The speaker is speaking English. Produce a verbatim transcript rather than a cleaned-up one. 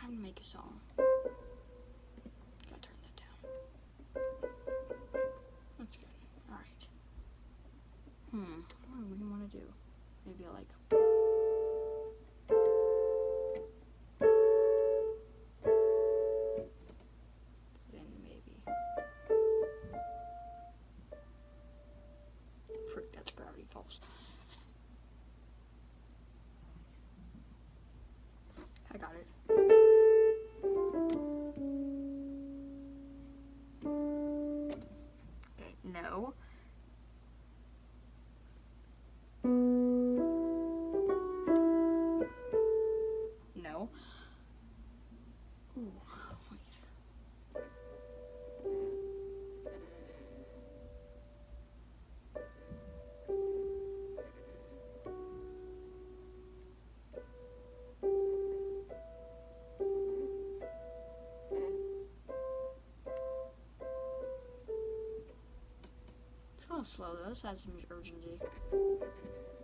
time to make a song. Gotta turn that down. That's good. Alright. Hmm. What do we want to do? Maybe I like... Put in maybe... Frick, that's Gravity Falls. I got it. No. No. Ooh, wait. It's a little slow though. This has some urgency.